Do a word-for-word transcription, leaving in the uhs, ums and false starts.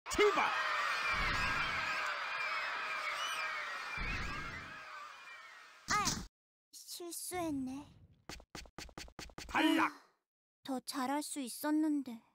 출발! 아, 실수했네. 탈락! 더 잘할 수 있었는데.